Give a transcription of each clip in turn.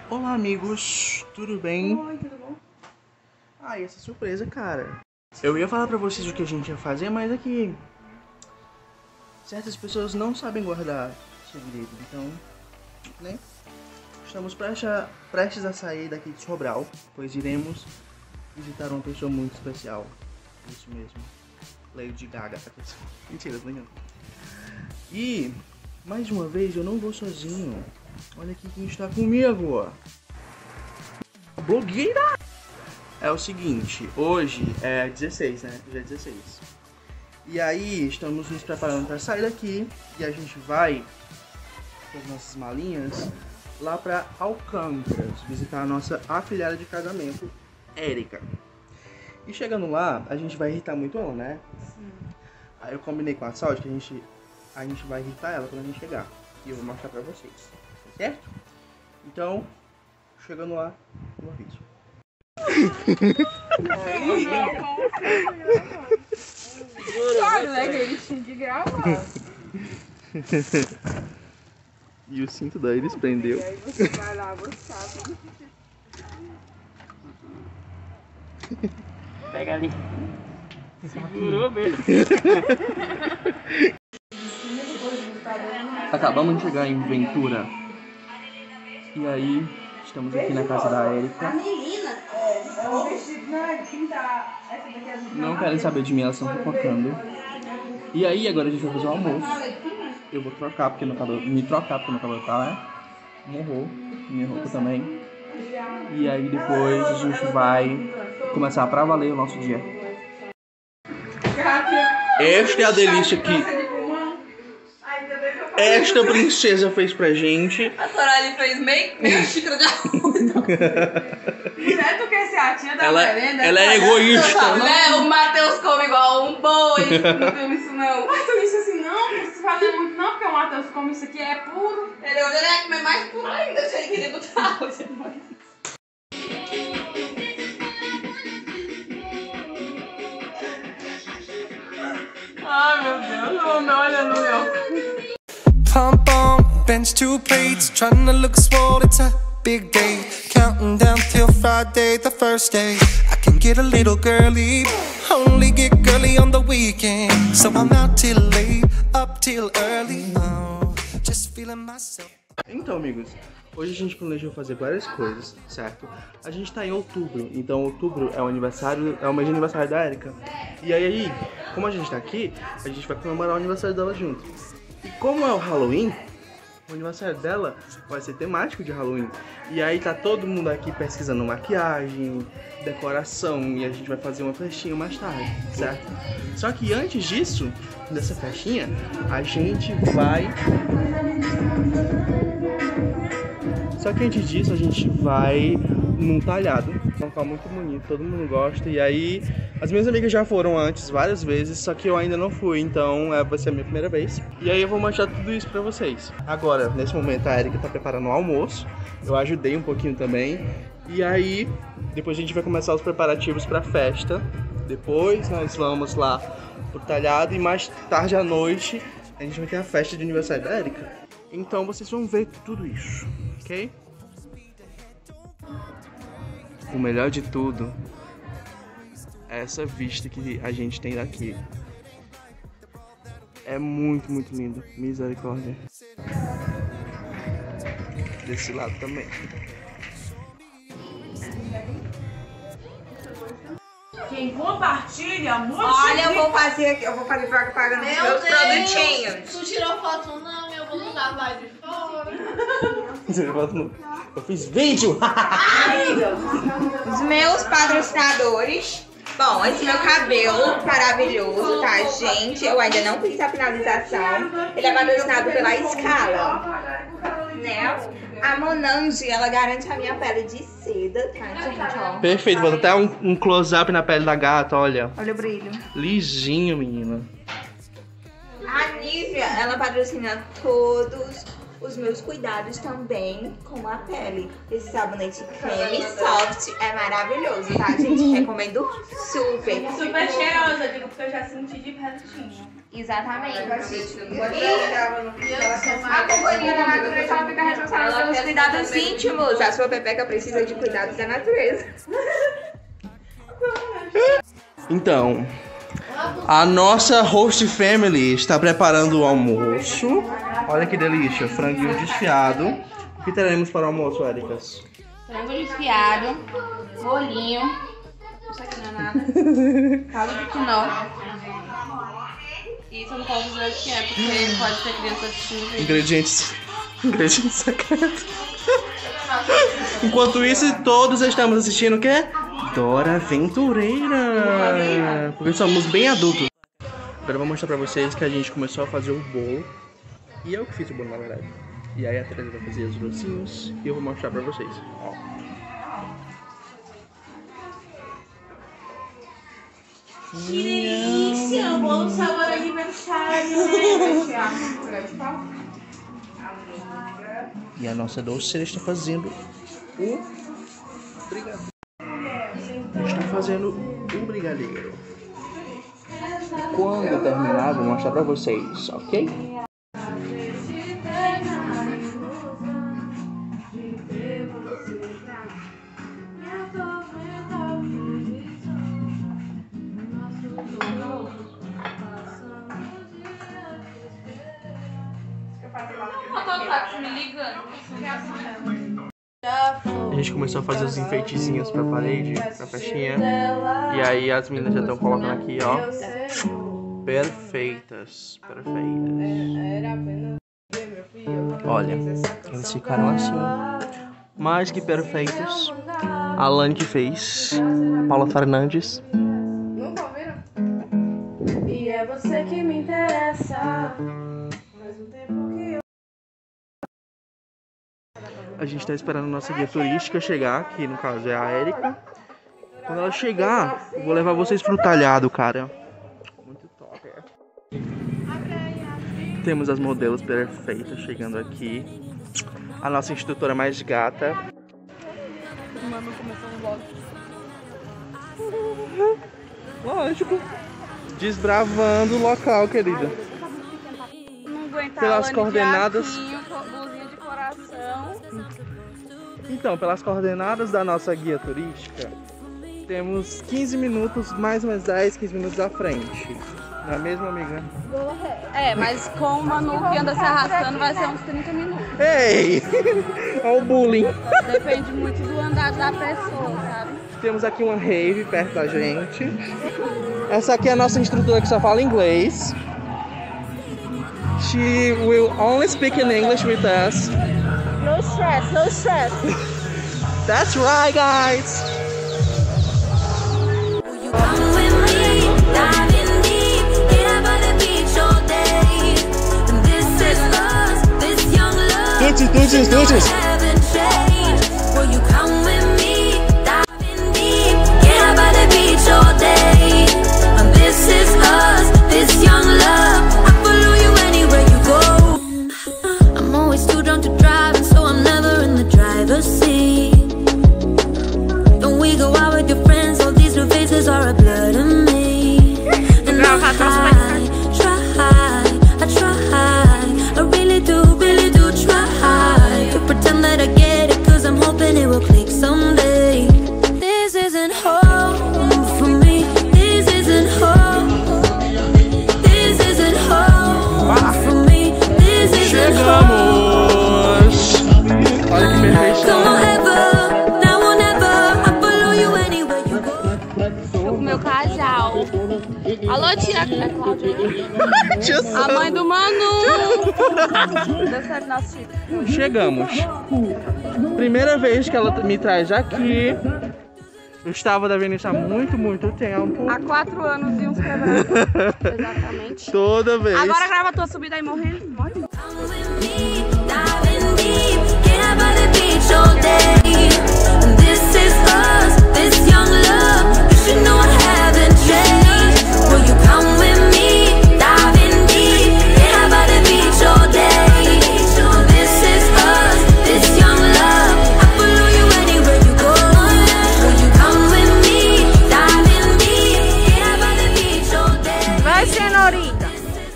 Olá, amigos, tudo bem? Oi, tudo bom? E essa surpresa, cara. Eu ia falar pra vocês o que a gente ia fazer, mas é que certas pessoas não sabem guardar segredo, então, né? Estamos prestes a sair daqui de Sobral, pois iremos visitar uma pessoa muito especial. Isso mesmo, Lady Gaga. Mentira, tô brincando. E, mais uma vez, eu não vou sozinho. Olha aqui quem está comigo. A blogueira! É o seguinte, hoje é 16, né? Já é 16. E aí, estamos nos preparando para sair daqui. E a gente vai, com as nossas malinhas, lá para Alcântara, visitar a nossa afilhada de casamento, Érica. E chegando lá, a gente vai irritar muito ela, né? Sim. Aí eu combinei com a Saúde que a gente vai irritar ela quando a gente chegar. E eu vou mostrar pra vocês, certo? Então, chegando lá, eu aviso. Claro, né, que ele tinha que gravar. E o cinto da Iris prendeu. E aí você vai lá, você sabe. Pega ali. Segurou mesmo. Acabamos de chegar em Ventura. E aí, estamos aqui na casa da Érica. Não querem saber de mim, elas estão fofocando. E aí, agora a gente vai fazer o almoço. Eu vou trocar, porque meu cabelo... Me trocar, porque meu cabelo tá, né? Morrou. Minha roupa também. E aí, depois a gente vai começar pra valer o nosso dia. Esta é a delícia que esta princesa fez pra gente. A Soraya fez meia xícara de arroz. Mulher, tu quer ser a tia da merenda? Ela é egoísta. Né? O Matheus come igual um boi. Não come isso não. Mas tu disse assim, não, você fala muito não, porque o Matheus come isso aqui, é puro. Ele ia comer mais puro ainda, se ele queria botar hoje. Ai, meu Deus, não me olha no meu. Pump on, bench 2 plates, trying to look swole, it's a big day. Counting down till Friday, the first day. I can get a little girly, only get girly on the weekend. So I'm out till late, up till early, oh, just feeling myself. Então, amigos, hoje a gente planejou fazer várias coisas, certo? A gente tá em outubro, então outubro é o mês de aniversário da Érica. E aí, como a gente tá aqui, a gente vai comemorar o aniversário dela junto. E como é o Halloween, o aniversário dela vai ser temático de Halloween. E aí tá todo mundo aqui pesquisando maquiagem, decoração, e a gente vai fazer uma festinha mais tarde, certo? Só que antes disso, dessa festinha, a gente vai num talhado, um local muito bonito, todo mundo gosta. E aí, as minhas amigas já foram antes várias vezes, só que eu ainda não fui, então vai ser a minha primeira vez. E aí eu vou mostrar tudo isso pra vocês. Agora, nesse momento, a Érica tá preparando o almoço, eu ajudei um pouquinho também. E aí, depois a gente vai começar os preparativos pra festa. Depois nós vamos lá pro talhado e mais tarde à noite a gente vai ter a festa de aniversário da Érica. Então vocês vão ver tudo isso, ok? O melhor de tudo é essa vista que a gente tem daqui. É muito, muito lindo. Misericórdia. Desse lado também. Quem compartilha, muito. Olha, eu vou fazer propaganda dos meus produtinhos. Tu tirou foto não, eu vou mandar live fora. Eu fiz vídeo! Os meus patrocinadores. Bom, esse meu cabelo maravilhoso, tá, gente? Eu ainda não fiz a finalização. Ele é patrocinado pela Scala, né? A Monange, ela garante a minha pele de seda, tá, gente? Ó. Perfeito, vou até um close-up na pele da gata, olha. Olha o brilho. Lisinho, menina. A Nivea, ela patrocina todos os meus cuidados também com a pele. Esse sabonete creme soft é maravilhoso, tá, gente? Recomendo super. Super cheirosa, digo, porque eu já senti de pertinho. Exatamente. A companhia da natureza ela fica responsável pelos cuidados íntimos. A sua pepeca precisa de cuidados da natureza. Então, a nossa host family está preparando o almoço. Olha que delícia, franguinho desfiado. O que teremos para o almoço, Éricas? Frango desfiado, bolinho. Isso aqui não é nada. Caldo de quinó. Isso eu não posso dizer o que é, porque pode ter criança assistindo. Ingredientes secretos. Enquanto isso, todos estamos assistindo o quê? Dora Aventureira. Porque somos bem adultos. Agora eu vou mostrar pra vocês que a gente começou a fazer o bolo. E eu que fiz o bolo, na verdade. E aí a Teresa vai fazer os docinhos e eu vou mostrar pra vocês. Ó. Que delícia! Bolo sabor aniversário! E a nossa doceira está fazendo o brigadeiro. Está fazendo o brigadeiro. Quando terminar, vou mostrar pra vocês, ok? A gente começou a fazer os enfeitezinhos pra parede, pra festinha. E aí as meninas já estão colocando aqui, ó. Perfeitas, perfeitas. Olha, eles ficaram assim, mais que perfeitos. A Lani que fez, Paula Fernandes. Nunca ouviram? E é você que me interessa. A gente tá esperando a nossa guia turística chegar, que no caso é a Érica. Quando ela chegar, eu vou levar vocês pro talhado, cara. Muito top, é. Temos as modelos perfeitas chegando aqui. A nossa instrutora mais gata. Lógico. Desbravando o local, querida. Pelas coordenadas. Então, pelas coordenadas da nossa guia turística, temos 15 minutos, mais ou menos 10, 15 minutos à frente. Não é mesmo, amiga? É, mas com o Manu que anda se arrastando vai ser uns 30 minutos. Ei! Olha o bullying. Depende muito do andar da pessoa, sabe? Temos aqui uma rave perto da gente. Essa aqui é a nossa instrutora que só fala inglês. She will only speak in English with us. No stress, no stress. That's right, guys. Come with me, dive in deep, get up on the beach all day. And this is us, this young love. Dutches. Haven't changed. Will you come with me, dive in deep, get up on the beach all day. And this is us, this young love. I follow you anywhere you go. I'm always too drunk to drive, and so I'm never in the driver's seat. Don't we go out with your friends? All these new faces are a blur to me. And I really do try to pretend that I get it, cause I'm hoping it will click someday. This isn't home for me. This isn't home. This isn't home for me. This isn't home. Olha que perfeição. Come on, ever, now or never. I follow you anywhere you go. Tô com o meu casal. Alô, tia. É Cláudia. A mãe do Manu. Deu certo nosso filho. Chegamos. Primeira vez que ela me traz aqui. Eu estava devendo isso há muito tempo. Há 4 anos e uns quebrados. Exatamente. Toda vez. Agora grava a tua subida aí morrendo. Morre. Come with me, dive in deep, get up on the beach all day. And this is us, this young love. You should know I haven't changed. Will you come with me, dive in deep, get up on the beach all day. And this is us, this young love. I follow you anywhere you go. Will you come with me, dive in deep, get up on the beach all day. Vai, senhorita.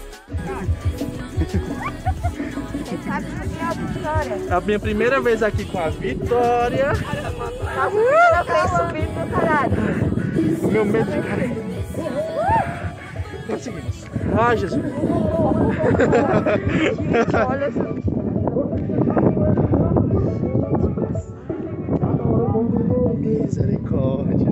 minha primeira vez aqui com a Vitória. Eu quero subir pro caralho. O meu medo de cair. Conseguimos. Ai, Jesus. Olha só. Misericórdia.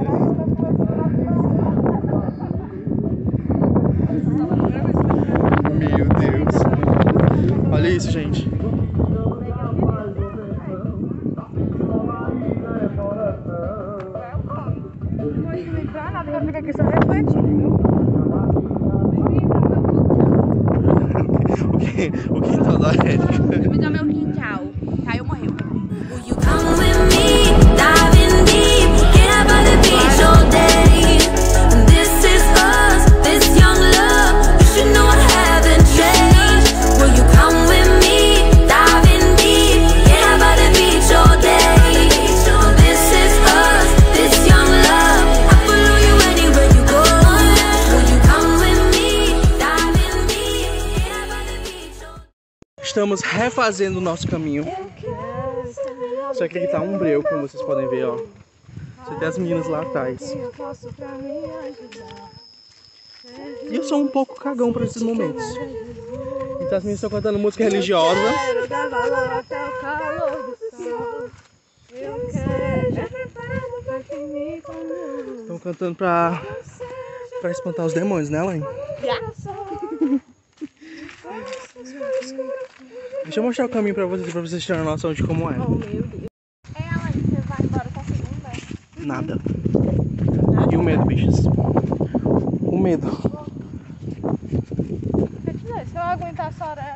Meu Deus. Olha isso, gente. Vai ficar aqui só refletindo. O que tá da Érica? Me dá meu quintal. Caiu, morreu. Will you come with me, diving deep, get out by the beach all day? And this is us, this young love, you should know I haven't changed. Will you come with me, diving deep, get out by the beach all day? And this is us, this young love, I follow you anywhere you go. Will you come with me, diving deep, get out by the beach all day? Estamos refazendo o nosso caminho. Só que aqui tá um breu, como vocês podem ver, ó. Você tem as meninas lá atrás. E eu sou um pouco cagão pra esses momentos. Então as meninas estão cantando música religiosa. Estão cantando pra espantar os demônios, né, Laine? Deixa eu mostrar o caminho pra vocês terem noção de como é. Você vai embora com a segunda? Nada. E o medo, bichos? O medo. Se eu aguentar só ela.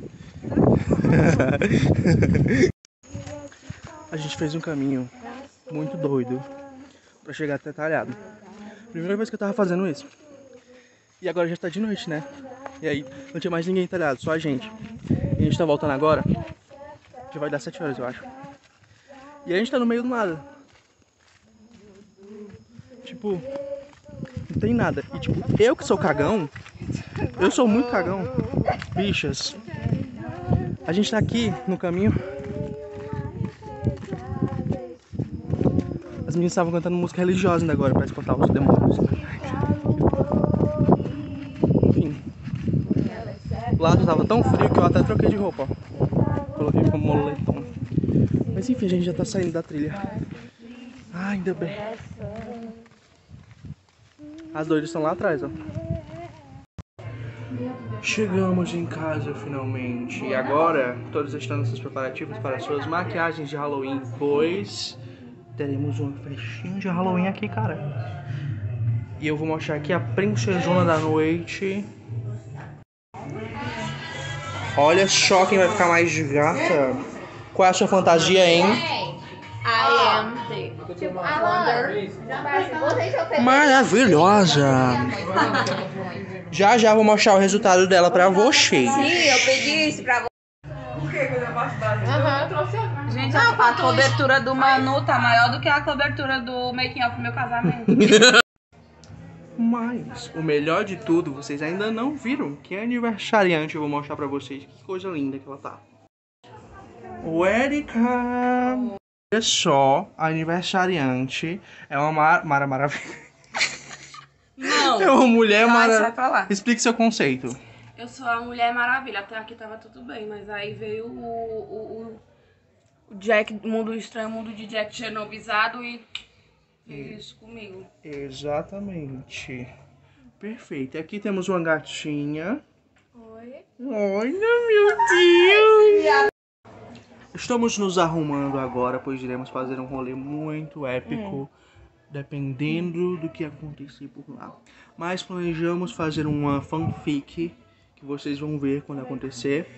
A gente fez um caminho muito doido pra chegar até Talhado. Primeira vez que eu tava fazendo isso. E agora já tá de noite, né? E aí não tinha mais ninguém em Talhado, só a gente. E a gente tá voltando agora. Já vai dar 7 horas, eu acho. E a gente tá no meio do nada. Tipo, não tem nada. E tipo, eu que sou cagão, eu sou muito cagão. Bichas. A gente tá aqui no caminho. As meninas estavam cantando música religiosa ainda agora pra espantar os demônios. Enfim. O lado tava tão frio que eu até troquei de roupa, ó. Coloquei como moletom. Mas enfim, a gente já tá saindo da trilha. Ah, ainda bem. As doidas estão lá atrás, ó. Chegamos em casa finalmente. E agora, todos estão nos seus preparativos para suas maquiagens de Halloween, pois teremos uma festinha de Halloween aqui, cara. E eu vou mostrar aqui a princesona da noite. Olha só quem vai ficar mais gata. Qual é a sua fantasia, hein? I am the Wonder. Maravilhosa! Já vou mostrar o resultado dela pra vocês. Sim, eu pedi isso pra você. Gente, a cobertura do Manu tá maior do que a cobertura do making of do meu casamento. Mas o melhor de tudo, vocês ainda não viram que é aniversariante. Eu vou mostrar pra vocês que coisa linda que ela tá. O Érica! Olha só, a aniversariante é uma maravilha. Não. É uma mulher Vai maravilhosa. pra lá. Explique seu conceito. Eu sou a Mulher Maravilha. Até aqui tava tudo bem, mas aí veio o Jack, Mundo Estranho, Mundo de Jack Genovizado e fez isso comigo. Exatamente. Perfeito. E aqui temos uma gatinha. Oi. Olha, meu Deus! Estamos nos arrumando agora, pois iremos fazer um rolê muito épico, dependendo do que acontecer por lá. Mas planejamos fazer uma fanfic, que vocês vão ver quando acontecer.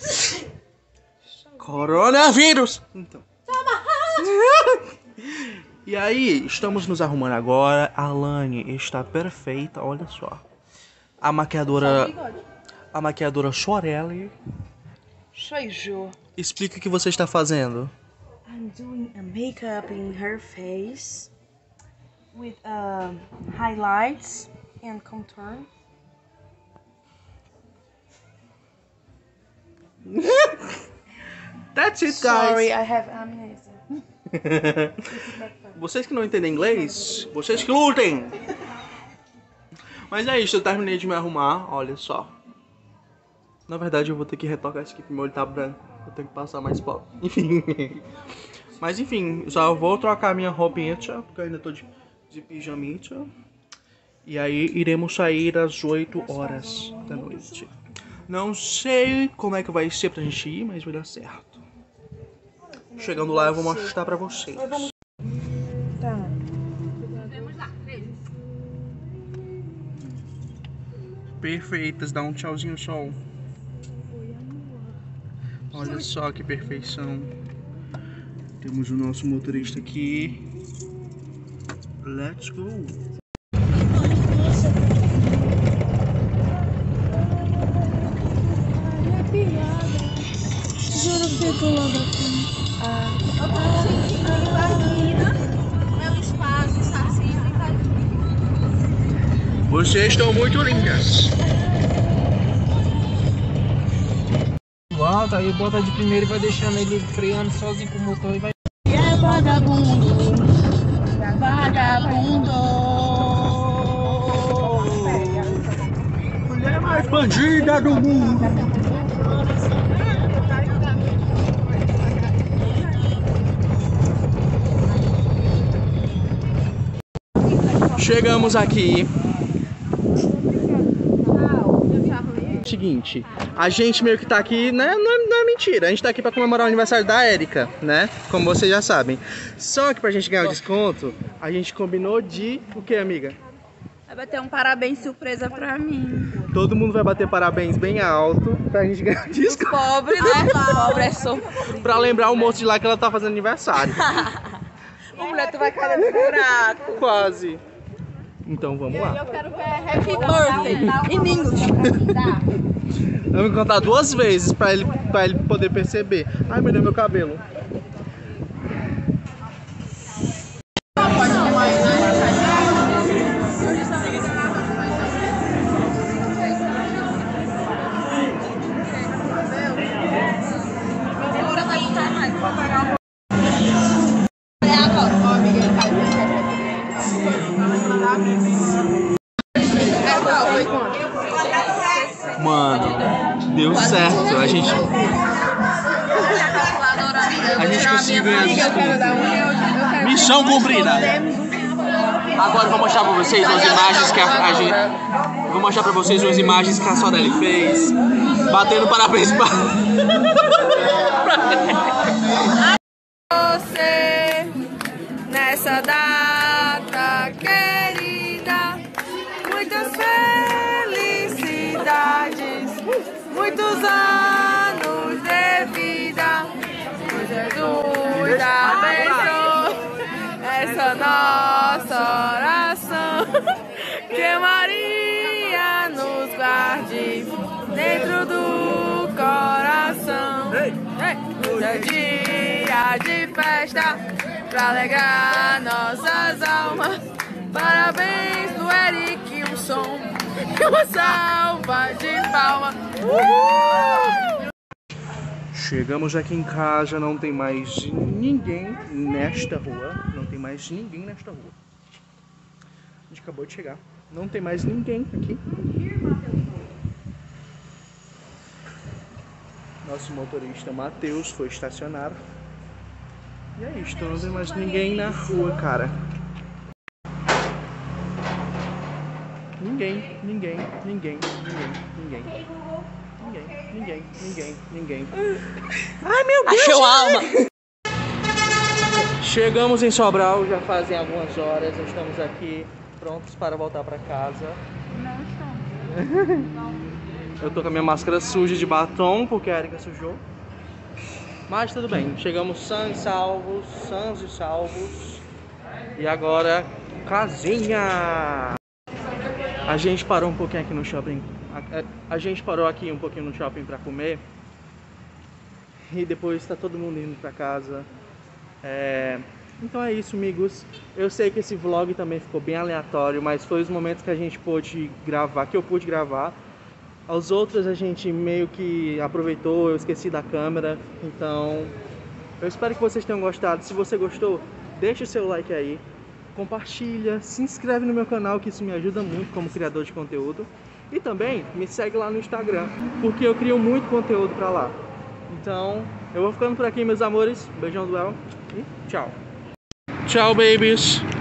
Coronavírus! Então. E aí, estamos nos arrumando agora. A Lani está perfeita, olha só. A maquiadora Chorelli. Sou Ju. Explica o que você está fazendo. I'm doing a makeup in her face with highlights and contour. That's it, Sorry, guys. I have amnesia. Vocês que não entendem inglês, vocês que lutem. Mas é isso, eu terminei de me arrumar, olha só. Na verdade eu vou ter que retocar isso aqui porque meu olho tá branco. Eu tenho que passar mais pó. Enfim. Mas enfim, só vou trocar minha roupinha, porque eu ainda tô de pijaminha. E aí iremos sair às 8 horas da noite. Não sei como é que vai ser pra gente ir, mas vai dar certo. Chegando lá eu vou mostrar pra vocês. Tá. Perfeitas, dá um tchauzinho sol. Olha só que perfeição. Temos o nosso motorista aqui. Let's go. Juro que fico logo aqui. Vocês estão muito lindas. Volta, aí bota de primeiro e vai deixando ele freando sozinho com o motor e vai. É vagabundo, vagabundo. Mulher mais bandida do mundo. Chegamos aqui. Seguinte, a gente meio que tá aqui, né? Não é mentira, a gente tá aqui pra comemorar o aniversário da Erika, né? Como vocês já sabem. Só que pra gente ganhar o desconto, a gente combinou de... O que, amiga? Vai bater um parabéns surpresa pra mim. Todo mundo vai bater parabéns bem alto pra gente ganhar o desconto. Pobre, né? Pobre é sofrido. Pra lembrar o moço de lá que ela tá fazendo aniversário. Ô, mulher, tu vai cair no buraco. Quase. Então vamos lá. Eu quero ver Happy Birthday em English. Eu vou contar 2 vezes pra ele poder perceber. Ai, meu Deus, meu cabelo. Mano, deu certo. A gente conseguiu ganhar desconto. Missão cumprida. Agora eu vou mostrar pra vocês umas imagens que a gente... Vou mostrar pra vocês umas imagens que a Sorelli fez. Batendo parabéns pra... Você, nessa data querida, muitas felicidades, muitos anos de vida, que Jesus abençoe essa nossa oração, que Maria nos guarde dentro do coração. Hoje é dia de festa pra alegrar nossas almas. Parabéns do Eric, um som e uma salva de palmas. Chegamos aqui em casa, não tem mais ninguém nesta rua. Não tem mais ninguém nesta rua. A gente acabou de chegar. Não tem mais ninguém aqui. Nosso motorista Matheus foi estacionar. E é isso, não tem mais ninguém na rua, cara. Ninguém. Ai, meu Deus! Achou a alma! Chegamos em Sobral, já fazem algumas horas. Estamos aqui prontos para voltar para casa. Não estamos. Eu tô com a minha máscara suja de batom, porque a Erika sujou. Mas tudo bem, chegamos sãs e salvos. E agora, casinha! A gente parou um pouquinho aqui no shopping. A gente parou aqui um pouquinho no shopping pra comer. E depois tá todo mundo indo pra casa. Então é isso, amigos. Eu sei que esse vlog também ficou bem aleatório, mas foi os momentos que a gente pôde gravar, que eu pude gravar. Aos outros a gente meio que aproveitou, eu esqueci da câmera. Então, eu espero que vocês tenham gostado. Se você gostou, deixa o seu like aí. Compartilha, se inscreve no meu canal, que isso me ajuda muito como criador de conteúdo. E também me segue lá no Instagram, porque eu crio muito conteúdo pra lá. Então, eu vou ficando por aqui, meus amores. Beijão do El e tchau. Tchau, babies.